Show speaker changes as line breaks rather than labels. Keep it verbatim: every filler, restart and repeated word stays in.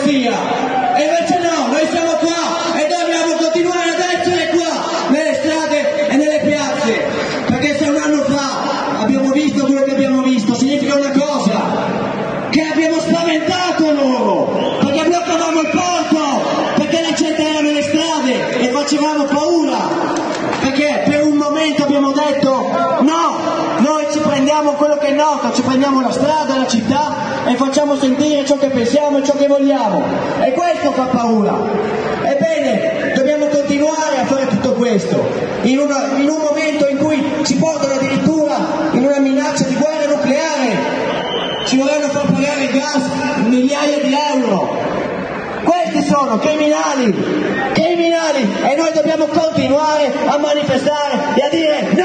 polizia. E invece no, noi siamo qua e dobbiamo continuare ad essere qua, nelle strade e nelle piazze, perché se un anno fa abbiamo visto quello che abbiamo visto, significa una cosa, che abbiamo spaventato loro, perché bloccavamo il porto, perché la gente era nelle strade e facevamo paura, perché per un momento abbiamo detto no, noi ci prendiamo quello che è noto, ci prendiamo la strada, la città e facciamo sentire ciò che pensiamo e ciò che vogliamo, e questo fa paura. Ebbene, dobbiamo continuare a fare tutto questo in, una, in un momento in cui ci portano addirittura in una minaccia di guerra nucleare, ci vorranno far pagare il gas migliaia di euro. Questi sono criminali, criminali, e noi dobbiamo continuare a manifestare e a dire